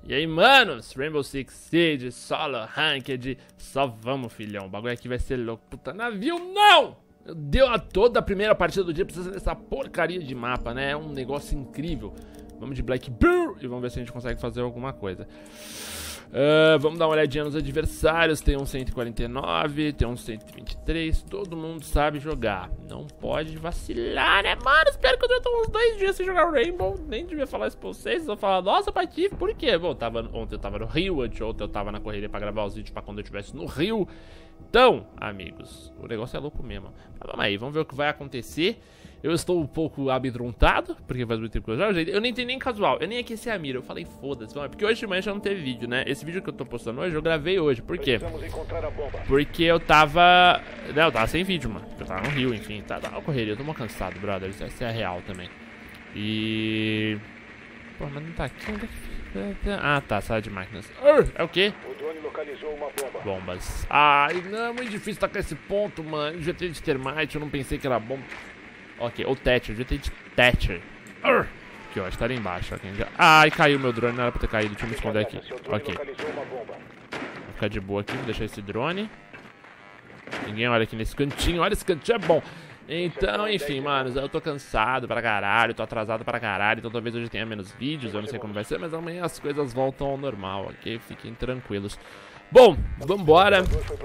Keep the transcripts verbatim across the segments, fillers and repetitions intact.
E aí, manos, Rainbow Six Siege, solo, ranked, só vamos, filhão. O bagulho aqui vai ser louco. Puta, navio não! Deu a toda a primeira partida do dia precisando dessa porcaria de mapa, né? É um negócio incrível. Vamos de Blackbeard e vamos ver se a gente consegue fazer alguma coisa. Uh, vamos dar uma olhadinha nos adversários. Tem um cento e quarenta e nove, tem um cento e vinte e três. Todo mundo sabe jogar. Não pode vacilar, né, mano? Espero que eu já tô uns dois dias sem jogar Rainbow. Nem devia falar isso pra vocês. Vou falar, nossa, Patife, por quê? Bom, tava, ontem eu tava no Rio, ontem eu tava na correria pra gravar os vídeos pra quando eu estivesse no Rio. Então, amigos, o negócio é louco mesmo. Mas vamos aí, vamos ver o que vai acontecer. Eu estou um pouco amedrontado, porque faz muito tempo que eu jogo. Eu nem tenho nem casual, eu nem aqueci a mira. Eu falei, foda-se, porque hoje de manhã já não teve vídeo, né? Esse vídeo que eu tô postando hoje, eu gravei hoje. Por quê? Porque eu tava... Não, eu tava sem vídeo, mano. Eu tava no Rio, enfim. Tava na correria, eu tô mó cansado, brother. Isso é real também. E... Pô, mas não tá aqui, onde é que... Ah, tá, sala de máquinas. Uh, é o quê? O drone localizou uma bomba. Bombas. Ai, não, é muito difícil tacar esse ponto, mano. Eu devia ter de termite, eu não pensei que era bomba. Ok, ou Thatcher, devia ter de Thatcher. Uh, aqui, ó, está ali embaixo. Okay, já... Ai, caiu meu drone, não era pra ter caído. Deixa eu me esconder aqui. Ok. Vou ficar de boa aqui, vou deixar esse drone. Ninguém olha aqui nesse cantinho. Olha, esse cantinho é bom. Então, enfim, manos, eu tô cansado pra caralho, tô atrasado pra caralho, então talvez hoje tenha menos vídeos, eu não sei como vai ser, mas amanhã as coisas voltam ao normal, ok? Fiquem tranquilos. Bom, vambora.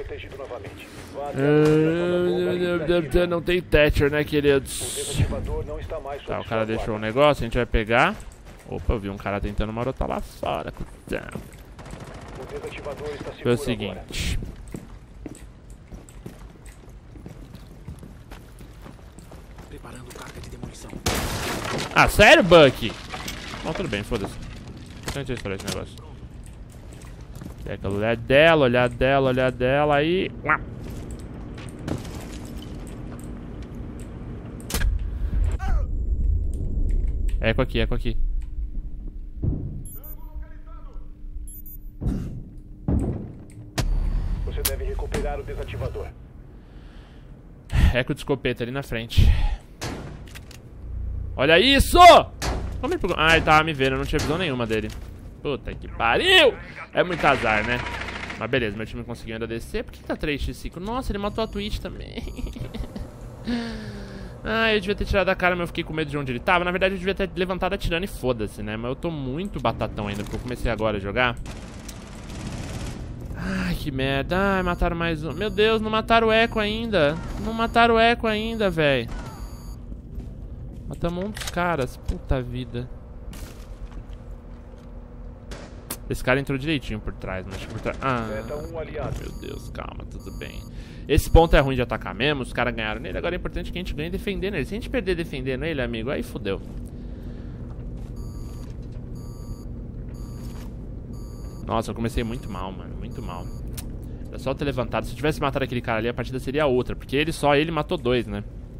Uh, não tem Thatcher, né, queridos? Tá, o cara deixou o negócio, a gente vai pegar. Opa, eu vi um cara tentando marotar lá fora. Foi o seguinte... Ah, sério, Bucky? Bom, tudo bem, foda-se. Deixa eu estourar esse negócio. Pega olhar dela, olhar dela, olhar dela, aí... Eco aqui, eco aqui. Você deve recuperar o desativador. Eco de escopeta ali na frente. Olha isso! Ah, ele tava me vendo, eu não tinha visão nenhuma dele. Puta que pariu! É muito azar, né? Mas beleza, meu time conseguiu ainda descer. Por que tá três por cinco? Nossa, ele matou a Twitch também. Ah, eu devia ter tirado a cara, mas eu fiquei com medo de onde ele tava. Na verdade, eu devia ter levantado atirando e foda-se, né? Mas eu tô muito batatão ainda, porque eu comecei agora a jogar. Ai, que merda. Ai, mataram mais um. Meu Deus, não mataram o Echo ainda. Não mataram o Echo ainda, velho. Matamos um dos caras, puta vida. Esse cara entrou direitinho por trás, mas por trás. Ah, meu Deus, calma, tudo bem. Esse ponto é ruim de atacar mesmo, os caras ganharam nele. Agora é importante que a gente ganhe defendendo ele. Se a gente perder defendendo ele, amigo, aí fodeu. Nossa, eu comecei muito mal, mano, muito mal. Era só ter levantado. Se eu tivesse matado aquele cara ali, a partida seria outra. Porque ele só, ele matou dois, né?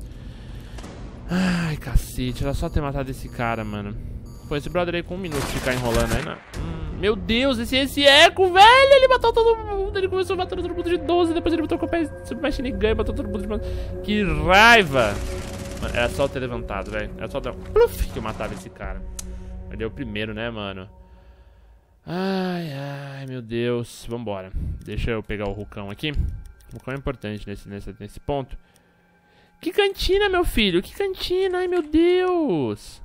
Ai, cacete, era só ter matado esse cara, mano. Pô, esse brother aí com um minuto ficar enrolando aí, né? Hum, meu Deus, esse, esse eco, velho, ele matou todo mundo. Ele começou matando todo mundo de doze, depois ele botou com o pé machine gun e matou todo mundo de... Que raiva! Mano, era só ter levantado, velho. Era só ter um pluf que eu matava esse cara. Mas deu o primeiro, né, mano? Ai, ai, meu Deus. Vambora. Deixa eu pegar o Rucão aqui. O Rucão é importante nesse, nesse, nesse ponto. Que cantina, meu filho? Que cantina? Ai, meu Deus.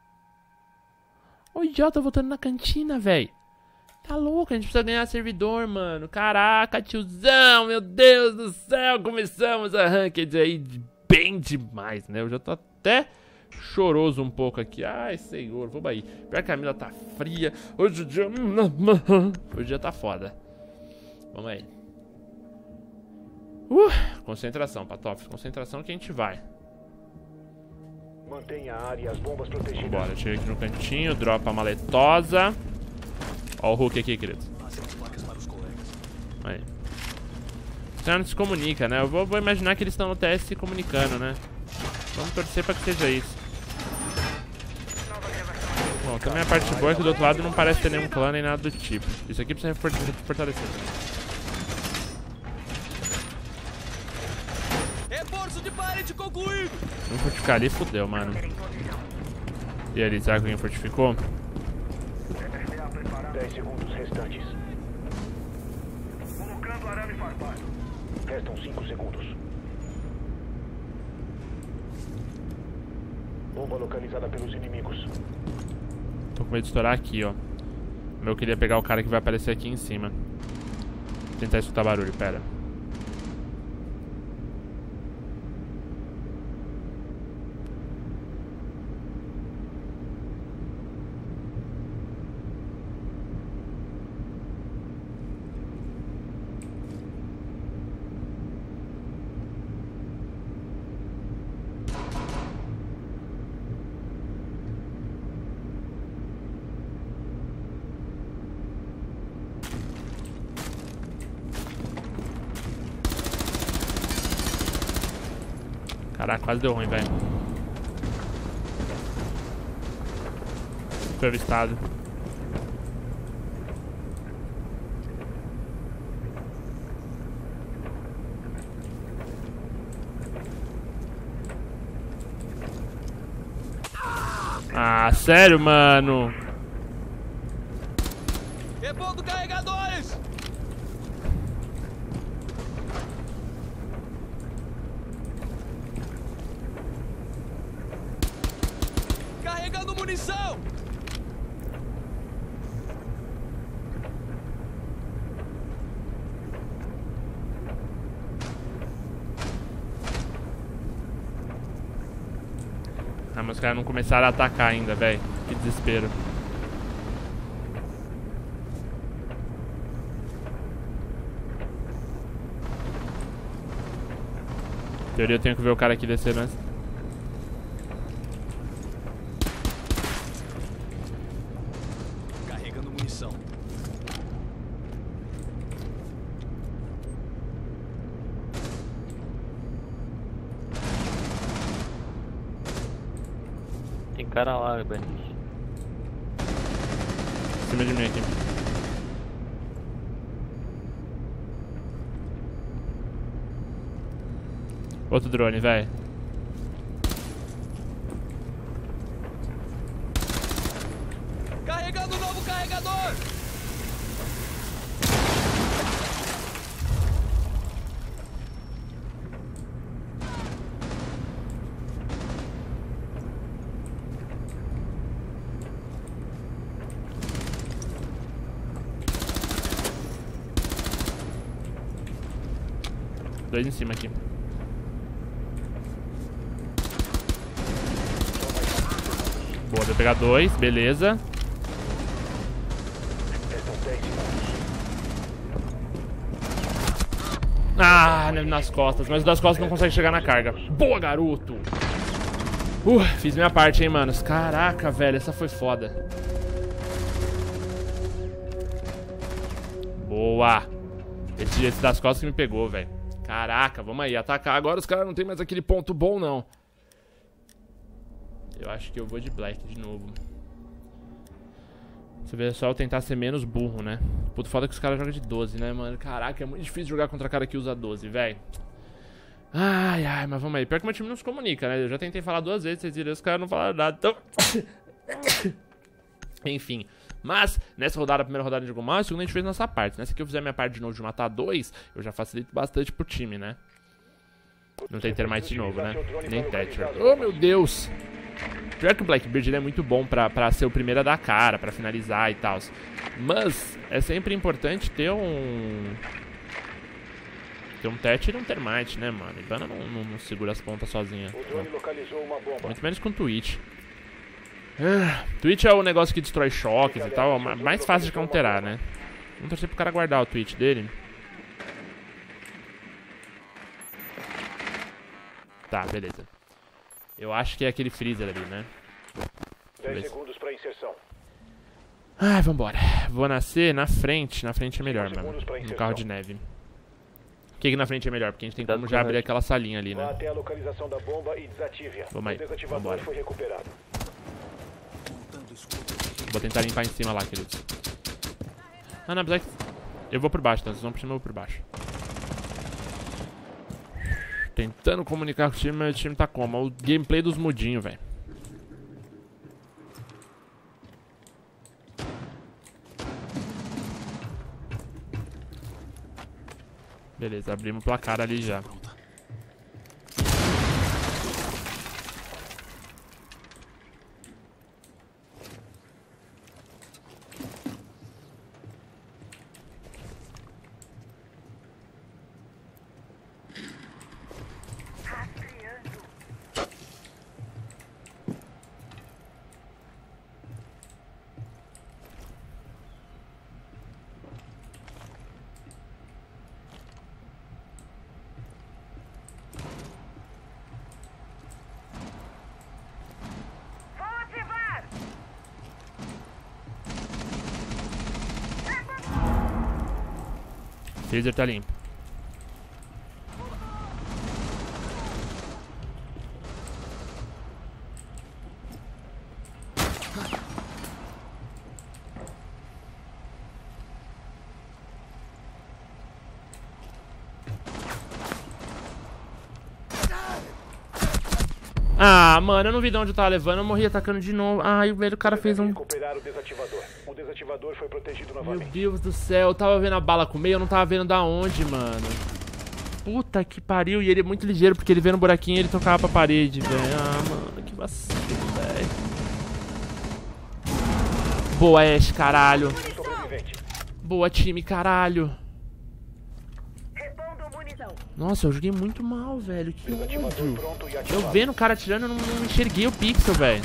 O idiota voltando na cantina, velho. Tá louco, a gente precisa ganhar servidor, mano. Caraca, tiozão, meu Deus do céu. Começamos a ranked aí bem demais, né? Eu já tô até choroso um pouco aqui. Ai, senhor, vamos aí. Pior que a mina tá fria. Hoje o dia... Hoje o dia tá foda. Vamos aí. Uh, concentração, Patof. Concentração que a gente vai. Mantenha a área e as bombas protegidas. Bora, chega aqui no cantinho, dropa a maletosa. Ó o Hulk aqui, querido. Aí. Os caras não se comunicam, né? Eu vou, vou imaginar que eles estão no T S se comunicando, né? Vamos torcer pra que seja isso. Bom, também a parte boa é que do outro lado não parece ter nenhum clã nem nada do tipo. Isso aqui precisa fortalecer. Reforço de parede concluído. Vamos fortificar ali, fodeu, mano. E ali, será que alguém fortificou? dez segundos restantes. Colocando arame farpado. Restam cinco segundos. Bomba localizada pelos inimigos. Tô com medo de estourar aqui, ó. Eu queria pegar o cara que vai aparecer aqui em cima. Vou tentar escutar barulho, pera. Caraca, quase deu ruim, velho. Foi avistado. Ah, sério, mano? Repondo carregadores! Carregando munição! Ah, mas os caras não começaram a atacar ainda, velho. Que desespero. Em teoria eu tenho que ver o cara aqui descer antes. Carregando munição. Tem cara lá, velho. Em cima de mim aqui. Outro drone, velho. Carregando novo carregador! Dois em cima aqui. Boa, deu pegar dois, beleza. Restam dez segundos. Ah, nas costas, mas o das costas não consegue chegar na carga. Boa, garoto! Uh, fiz minha parte, hein, manos. Caraca, velho, essa foi foda. Boa! Esse, esse das costas que me pegou, velho. Caraca, vamos aí, atacar. Agora os caras não tem mais aquele ponto bom, não. Eu acho que eu vou de Black de novo. Você vê, é só eu tentar ser menos burro, né? Puto, foda que os caras jogam de doze, né, mano? Caraca, é muito difícil jogar contra cara que usa doze, velho. Ai, ai, mas vamos aí. Pior que o meu time não se comunica, né? Eu já tentei falar duas vezes, vocês viram, os caras não falaram nada, então... Enfim. Mas, nessa rodada, a primeira rodada de jogo mal, a segunda a gente fez nossa parte, né? Se aqui eu fizer minha parte de novo de matar dois, eu já facilito bastante pro time, né? Não tem termite de novo, né? Nem Thatcher. Oh, meu Deus! Pior que o Blackbeard ele é muito bom pra, pra ser o primeiro a dar cara, pra finalizar e tal. Mas, é sempre importante ter um... Ter um Thatcher e um termite, né, mano? Ivana não, não, não segura as pontas sozinha. O drone localizou uma bomba. Muito menos com Twitch. Ah, Twitch é o negócio que destrói choques e tal, é mais fácil de counterar, né? Vamos torcer pro cara guardar o Twitch dele. Tá, beleza. Eu acho que é aquele freezer ali, né? dez segundos para inserção. Ai, vambora. Vou nascer na frente. Na frente é melhor, mano. No carro de neve. Por que, que na frente é melhor? Porque a gente tem como já abrir aquela salinha ali, Vá né? até a localização da bomba e desative-a. Vamos aí, O desativador vambora. foi recuperado. Vou tentar limpar em cima lá, queridos. Ah, não, apesar que... Eu vou por baixo, então. Vocês vão por cima, eu vou por baixo. Tentando comunicar com o time, mas o time tá como? O gameplay dos mudinhos, velho. Beleza, abrimos o placar ali já. O taser tá limpo. Ah, mano, eu não vi de onde eu tava levando, eu morri atacando de novo. Ai, o velho cara fez um... Recuperar o desativador. O desativador foi protegido Meu novamente. Deus do céu, eu tava vendo a bala com meio, eu não tava vendo da onde, mano. Puta que pariu, e ele é muito ligeiro, porque ele vê no buraquinho e ele tocava pra parede, velho. Ah, mano, que vacilo, velho. Boa, Ash, caralho. Sobrevivente. Boa, time, caralho. Repondo munição. Nossa, eu joguei muito mal, velho. Que Desativador ódio. pronto e Eu ativado. vendo o cara atirando, eu não, não enxerguei o pixel, velho.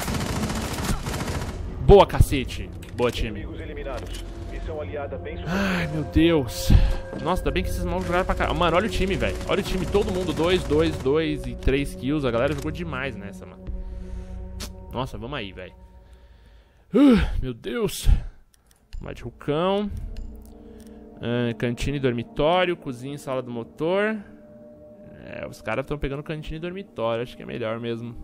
Boa, cacete. Boa, time. Inimigos eliminados. Missão aliada bem sucedida. Ai, meu Deus. Nossa, ainda bem que esses malucos jogaram pra caralho. Mano, olha o time, velho. Olha o time, todo mundo. dois, dois, dois e três kills. A galera jogou demais nessa, mano. Nossa, vamos aí, velho. Uh, meu Deus. Vamos lá de Rucão. Uh, cantina e dormitório. Cozinha e sala do motor. É, os caras estão pegando cantina e dormitório. Acho que é melhor mesmo.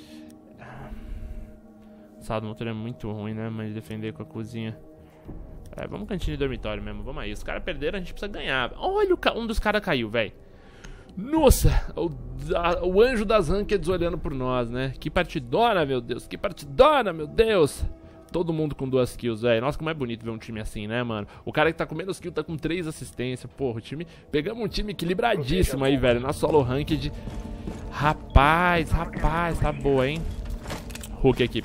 Sala do motor é muito ruim, né? Mas defender com a cozinha. É, vamos cantina e dormitório mesmo. Vamos aí. Os caras perderam, a gente precisa ganhar. Olha, o ca... um dos caras caiu, velho. Nossa, o, a, o anjo das rankeds olhando por nós, né? Que partidona, meu Deus. Que partidona, meu Deus. Todo mundo com duas kills, velho. Nossa, como é bonito ver um time assim, né, mano? O cara que tá com menos kills tá com três assistências. Porra, o time... Pegamos um time equilibradíssimo aí, velho. Na solo ranked. Rapaz, rapaz. Tá boa, hein? Hulk aqui.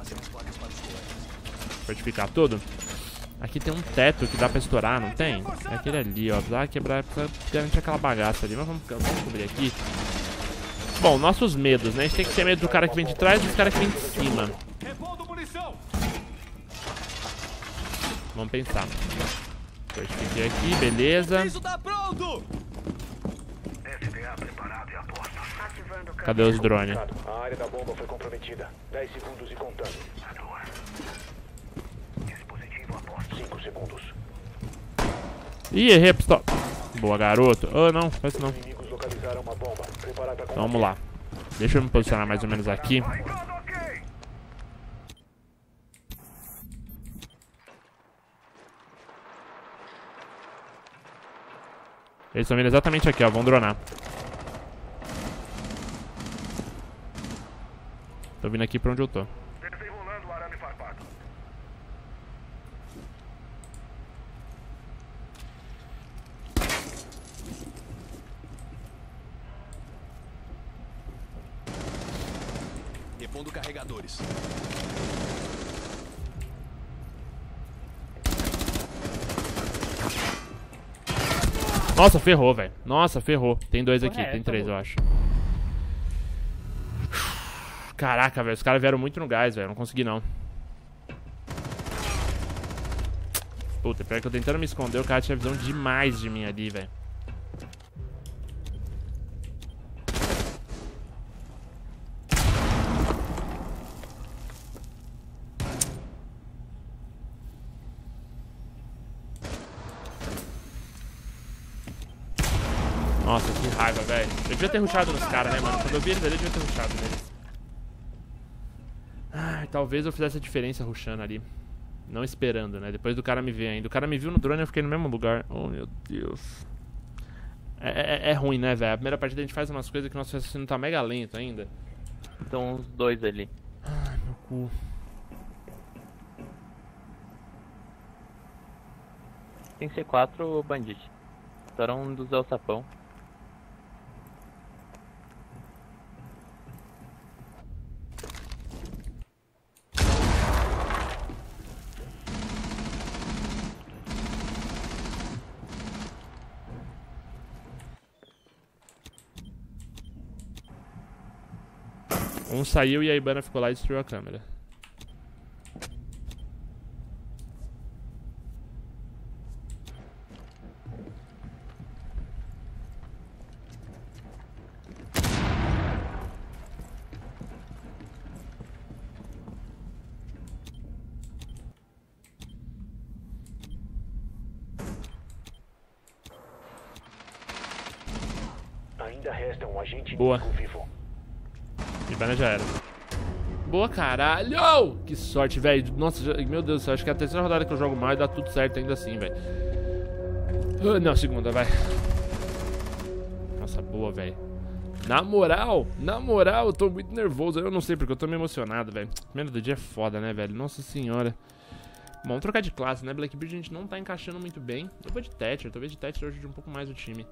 Fortificar tudo. Aqui tem um teto que dá pra estourar, não tem? É aquele ali, ó. Precisa quebrar, precisa garantir aquela bagaça ali. Mas vamos, vamos cobrir aqui. Bom, nossos medos, né? A gente tem que ter medo do cara que vem de trás e do cara que vem de cima. Repondo munição. Vamos pensar. Fortifiquei aqui, beleza. Isso tá pronto. Ativando o Cadê os drones? A área da bomba foi comprometida. dez segundos e contando. Dispositivo a posto. cinco segundos. Ih, errei a pistola. Boa, garoto. Oh, não, faz isso não. Inimigos localizaram uma bomba. Preparada para Então, vamos lá. Deixa eu me posicionar mais ou menos aqui. Eles estão vindo exatamente aqui, ó. Vão dronar. Tô vindo aqui pra onde eu tô. Desenrolando o arame farpado. Repondo carregadores. Nossa, ferrou, velho. Nossa, ferrou. Tem dois aqui, Porra, tem essa, três, pô? eu acho. Caraca, velho. Os caras vieram muito no gás, velho. Não consegui, não. Puta, pior que eu tentando me esconder, o cara tinha visão demais de mim ali, velho. Nossa, que raiva, velho. Eu devia ter rushado nos caras, né, mano? Quando eu vi eles ali, eu devia ter rushado neles. Ai, talvez eu fizesse a diferença rushando ali. Não esperando, né? Depois do cara me ver ainda. O cara me viu no drone e eu fiquei no mesmo lugar. Oh, meu Deus. É, é, é ruim, né, velho? A primeira partida a gente faz umas coisas que o nosso raciocínio tá mega lento ainda. Então uns dois ali. Ai, meu cu. Tem C quatro Bandit. Mataram um dos alçapão. Um saiu e a Ibana ficou lá e destruiu a câmera. Ainda resta um agente Boa. inimigo vivo. Ibana já era. Boa, caralho! Que sorte, velho. Nossa, já, meu Deus do céu. Acho que é a terceira rodada que eu jogo mal e dá tudo certo ainda assim, velho. Uh, não, segunda, vai. Nossa, boa, velho. Na moral, na moral, eu tô muito nervoso. Eu não sei porque eu tô meio emocionado, velho. Primeiro do dia é foda, né, velho? Nossa senhora. Bom, vamos trocar de classe, né? Blackbeard a gente não tá encaixando muito bem. Eu vou de Thatcher. Talvez de Thatcher ajude um pouco mais o time.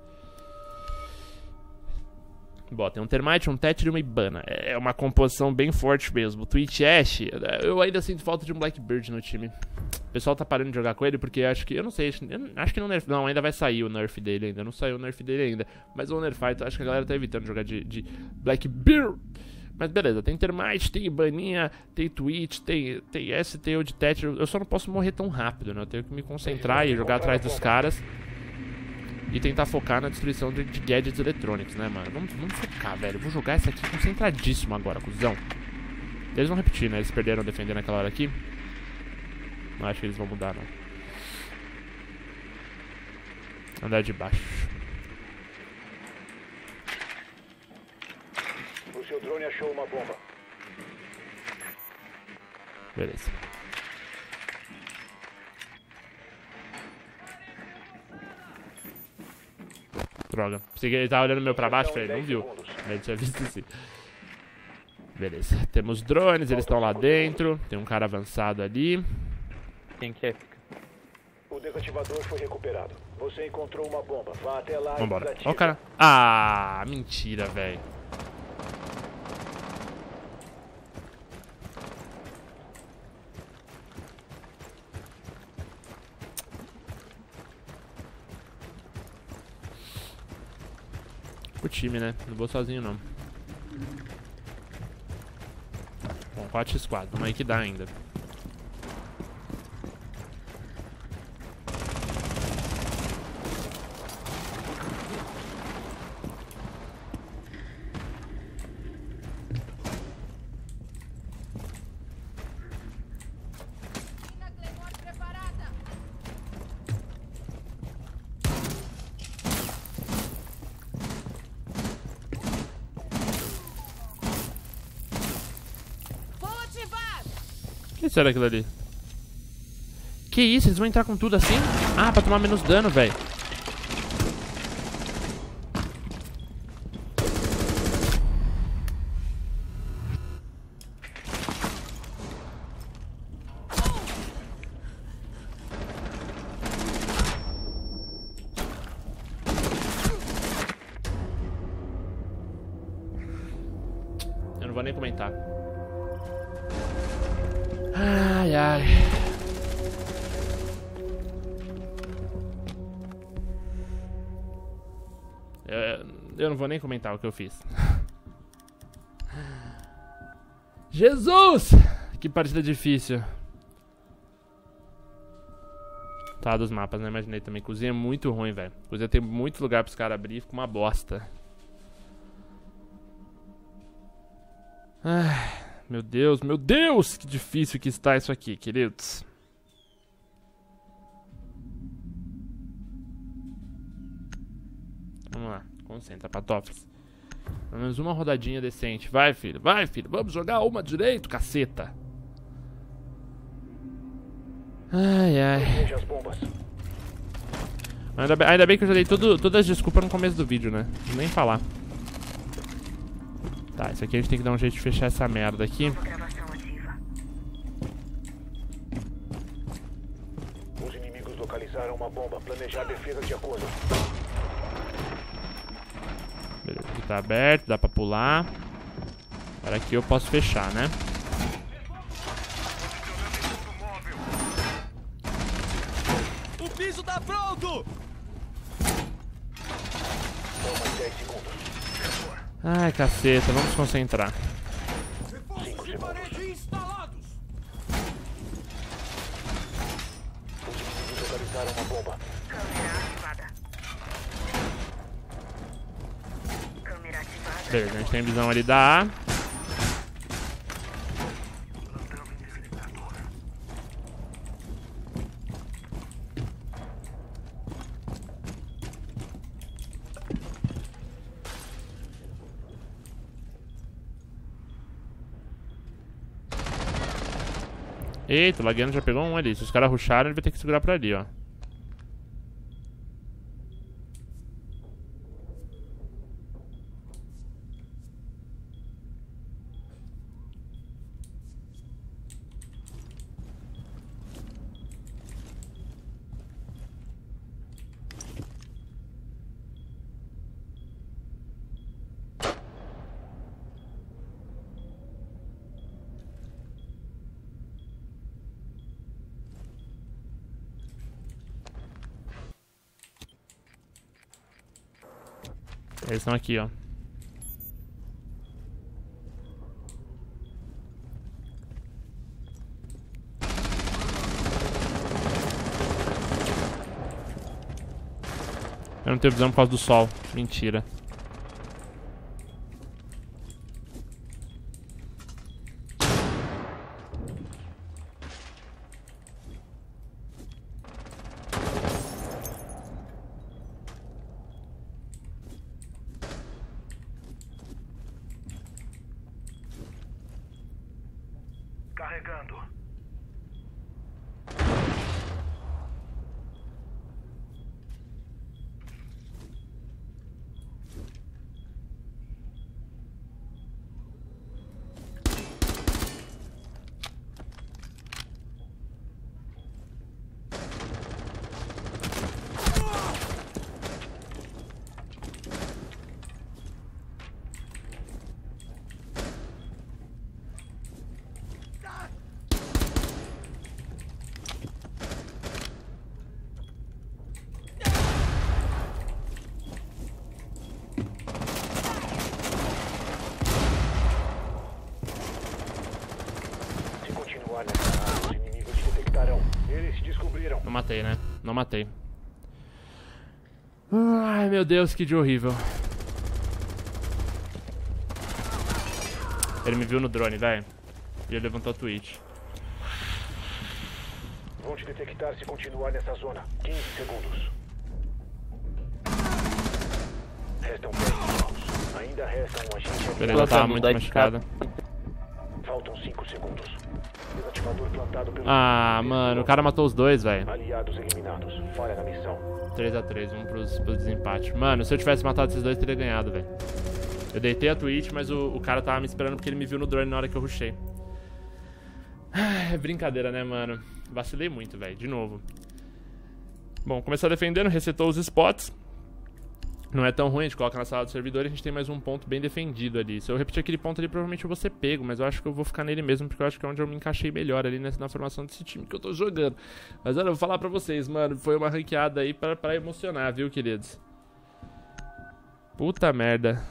Bom, tem um Termite, um Thatcher e uma Ibana. É uma composição bem forte mesmo. O Twitch Ash, eu ainda sinto falta de um Blackbeard no time. O pessoal tá parando de jogar com ele porque acho que... Eu não sei, eu acho que não nerf... Não, ainda vai sair o nerf dele ainda. Não saiu o nerf dele ainda. Mas o nerf fight, acho que a galera tá evitando jogar de, de Blackbeard. Mas beleza, tem Termite, tem Ibaninha, tem Twitch, tem, tem S T ou de Thatcher. Eu só não posso morrer tão rápido, né? Eu tenho que me concentrar e jogar atrás dos caras. E tentar focar na destruição de, de gadgets eletrônicos, né, mano? Vamos, vamos focar, velho. Eu vou jogar essa aqui concentradíssimo agora, cuzão. Eles vão repetir, né? Eles perderam defendendo aquela hora aqui. Não acho que eles vão mudar, não. Andar de baixo. O seu drone achou uma bomba. Beleza. Droga. Ele tava olhando meu pra baixo, falei, não viu. Ele tinha visto sim. Beleza. Temos drones, eles estão lá dentro. Tem um cara avançado ali. Quem que é? O desativador foi recuperado. Você encontrou uma bomba. Vá até lá Vambora. e desative. Ó o cara. Ah, mentira, velho. O time, né? Não vou sozinho, não. Bom, quatro por quatro. Vamos aí que dá ainda. O que será aquilo ali? Que isso? Eles vão entrar com tudo assim? Ah, pra tomar menos dano, velho. Eu não vou nem comentar. Ai, ai. Eu, eu não vou nem comentar o que eu fiz. Jesus! Que partida difícil. Tá, dos mapas, né? Imaginei também. Cozinha é muito ruim, velho. Cozinha tem muito lugar pros caras abrir e fica uma bosta. Ai... Meu Deus, meu Deus, que difícil que está isso aqui, queridos. Vamos lá, concentra, Patófis. Pelo menos uma rodadinha decente. Vai, filho, vai, filho. Vamos jogar uma direito, caceta. Ai, ai. Veja as bombas. Ainda bem, ainda bem que eu já dei tudo, todas as desculpas no começo do vídeo, né? Não vou nem falar. Tá, isso aqui a gente tem que dar um jeito de fechar essa merda aqui. Os inimigos localizaram uma bomba. Planejar defesa de acordo. tá aberto, dá pra pular. Agora aqui eu posso fechar, né? O piso tá pronto! Ai, caceta, vamos concentrar. Reforços de parede instalados! Os inimigos localizaram uma bomba. Câmera ativada. Câmera ativada. Beleza, a gente tem visão ali da A. Eita, o Laguiano já pegou um ali. Se os caras rusharem, ele vai ter que segurar pra ali, ó. Eles estão aqui, ó. Eu não tenho visão por causa do sol. Mentira. Carregando. Os inimigos te detectarão. Eles te descobriram. Não matei, né? Não matei. Ai, meu Deus, que dia horrível. Ele me viu no drone, velho. E ele levantou a Twitch. Vão te detectar se continuar nessa zona. quinze segundos. Restam dez segundos. Ainda resta um agente ali. Beleza, ela tava muito Mudar de machucada. Faltam cinco segundos. Desativador plantado pelo... Ah, mano, o cara matou os dois, velho. Aliados eliminados. Falha na missão. três a três, vamos pros, pros desempates. Mano, se eu tivesse matado esses dois, eu teria ganhado, velho. Eu deitei a Twitch, mas o, o cara tava me esperando porque ele me viu no drone na hora que eu rushei. É brincadeira, né, mano? Vacilei muito, velho. De novo. Bom, começar defendendo, resetou os spots. Não é tão ruim, a gente coloca na sala do servidor e a gente tem mais um ponto bem defendido ali. Se eu repetir aquele ponto ali, provavelmente eu vou ser pego, mas eu acho que eu vou ficar nele mesmo, porque eu acho que é onde eu me encaixei melhor ali nessa, na formação desse time que eu tô jogando. Mas olha, eu vou falar pra vocês, mano, foi uma ranqueada aí pra, pra emocionar, viu, queridos? Puta merda.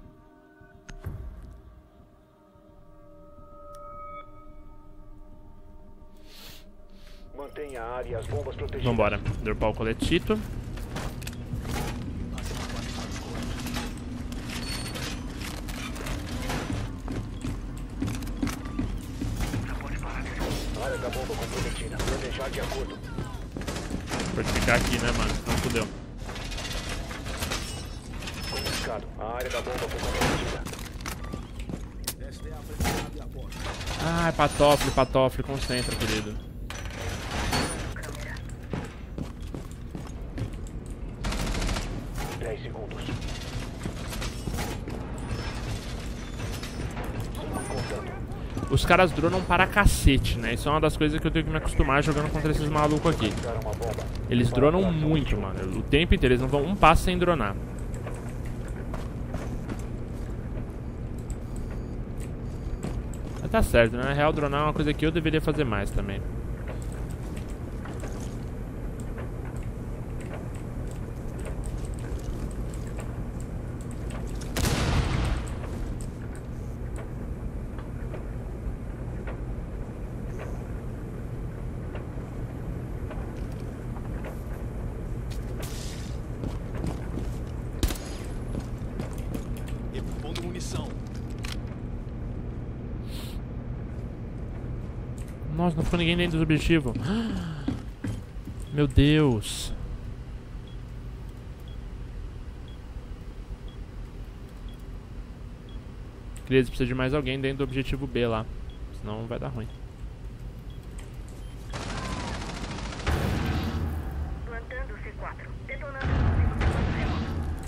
Mantenha a área e as bombas protegidas. Vambora, dropar o coletito. Área da bomba comprometida. Planejar de acordo. Fortificar aqui, né, mano? Não fudeu. Comunicado. A área da bomba foi comprometida. Ai, patófilo, patófilo, concentra, querido. dez segundos. Os caras dronam para cacete, né? Isso é uma das coisas que eu tenho que me acostumar jogando contra esses malucos aqui. Eles dronam muito, mano. O tempo inteiro, eles não vão um passo sem dronar. Tá certo, né? Na real, dronar é uma coisa que eu deveria fazer mais também. Repondo munição. Nossa, não ficou ninguém dentro do objetivo. Meu Deus. Cris, precisa de mais alguém dentro do objetivo B lá. Senão vai dar ruim. Plantando C quatro. Detonando o remoto.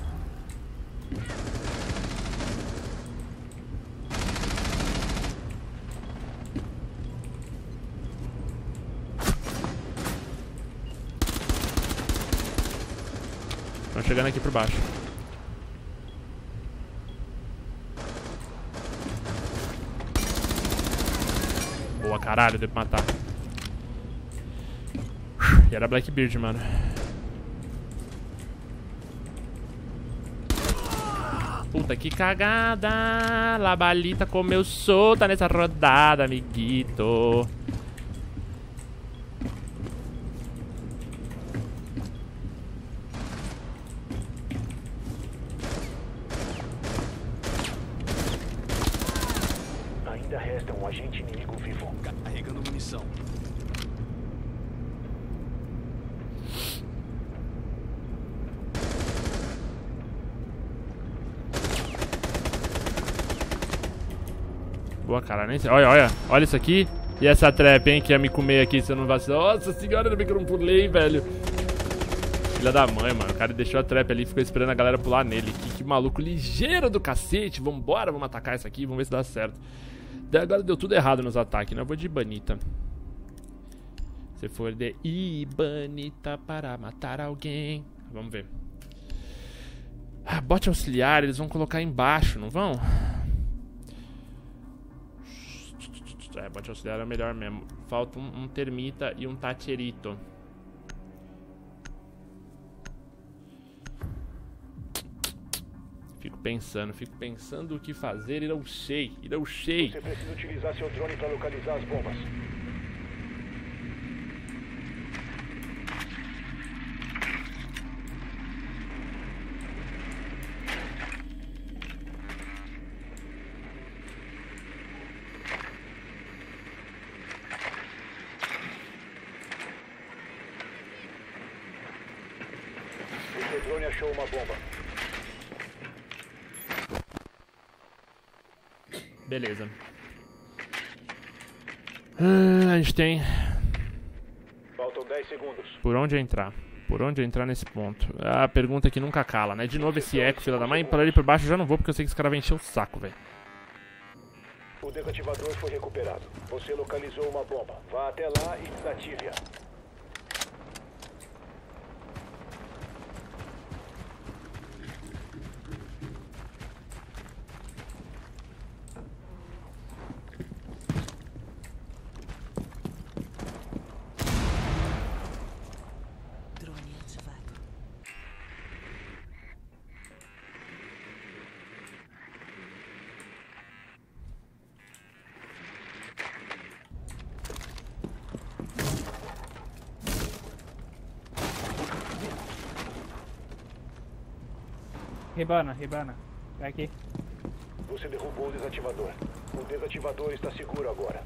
Estão chegando aqui por baixo. Boa, caralho, deu pra matar. E era Blackbeard, mano. Puta que cagada. Labalita comeu solta nessa rodada, amiguito. Ainda resta um agente inimigo vivo. Carregando munição. Boa, cara, nem sei. Olha, olha, olha isso aqui. E essa trap, hein, que ia me comer aqui se eu não vacilar. Nossa senhora, ainda bem que eu não pulei, velho. Filha da mãe, mano. O cara deixou a trap ali e ficou esperando a galera pular nele. Que, que maluco ligeiro do cacete. Vambora, vamos atacar isso aqui, vamos ver se dá certo. Daí agora deu tudo errado nos ataques, né? Eu vou de Ibanita. Se for de Ibanita para matar alguém. Vamos ver. Ah, bote auxiliar, eles vão colocar embaixo, não vão? É, bote auxiliar é o melhor mesmo. Falta um, um termita e um tacherito. Fico pensando, fico pensando o que fazer e não sei, e não sei. Você precisa utilizar seu drone para localizar as bombas. O seu drone achou uma bomba. Beleza. Ah, a gente tem... Faltam dez segundos. Por onde entrar? Por onde entrar nesse ponto? A pergunta que nunca cala, né? De novo esse eco, filha da mãe. Por ali por baixo eu já não vou, porque eu sei que esse cara vai encher o saco, velho. O desativador foi recuperado. Você localizou uma bomba. Vá até lá e desative-a. Drone ativado. Ribana, Ribana. Tá aqui. Você derrubou o desativador. O desativador está seguro agora.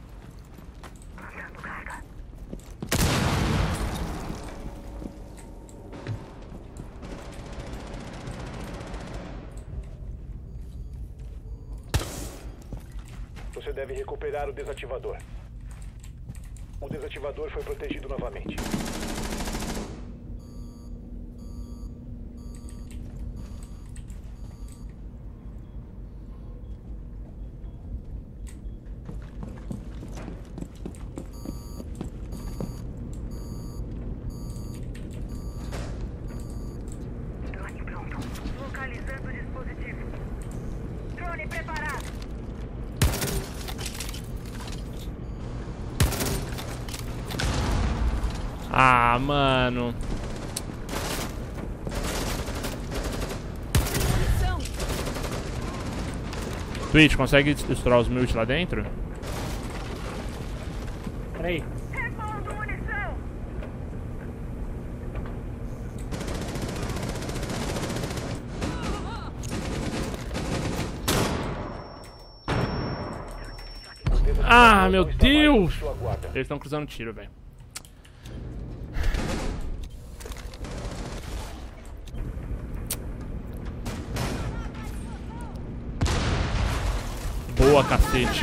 Você deve recuperar o desativador. O desativador foi protegido novamente. Drone pronto. Localizando o dispositivo. Drone preparado. Ah, mano. Twitch, consegue estourar os mute lá dentro? Peraí. Repondo munição. Ah, meu Não está mais Deus! sob sua guarda. Eles estão cruzando tiro, velho. Boa, cacete.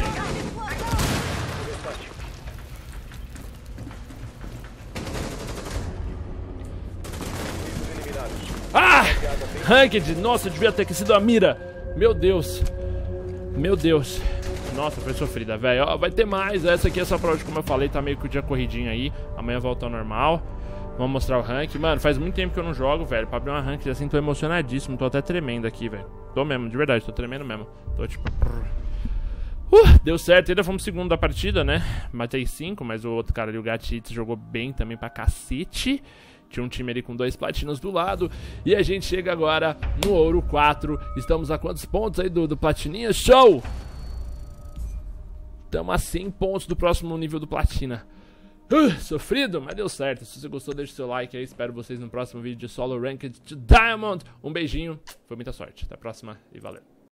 Ah! Ranked! Nossa, eu devia ter aquecido a mira. Meu Deus. Meu Deus. Nossa, foi sofrida, velho. Ó, vai ter mais. Essa aqui é só pra hoje, como eu falei, tá meio que o dia corridinho aí. Amanhã volta ao normal. Vamos mostrar o rank. Mano, faz muito tempo que eu não jogo, velho. Pra abrir uma rank assim, tô emocionadíssimo. Tô até tremendo aqui, velho. Tô mesmo, de verdade, tô tremendo mesmo. Tô tipo... Uh, deu certo, ainda fomos segundo da partida, né? Matei cinco, mas o outro cara ali, o Gatitz, jogou bem também pra cacete. Tinha um time ali com dois platinos do lado. E a gente chega agora no ouro quatro. Estamos a quantos pontos aí do, do platininha? Show! Estamos a cem pontos do próximo nível do platina. Uh, sofrido, mas deu certo. Se você gostou, deixa o seu like aí. Espero vocês no próximo vídeo de Solo Ranked to Diamond. Um beijinho, foi muita sorte. Até a próxima e valeu.